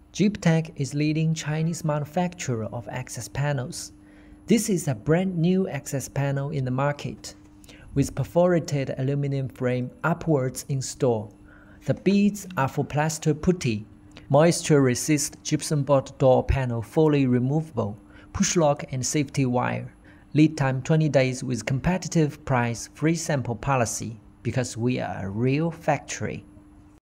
Gyptek is leading Chinese manufacturer of access panels. This is a brand new access panel in the market, with perforated aluminum frame upwards installed. The beads are for plaster putty, moisture-resist gypsum board door panel fully removable, push lock and safety wire. Lead time 20 days with competitive price, free sample policy, because we are a real factory.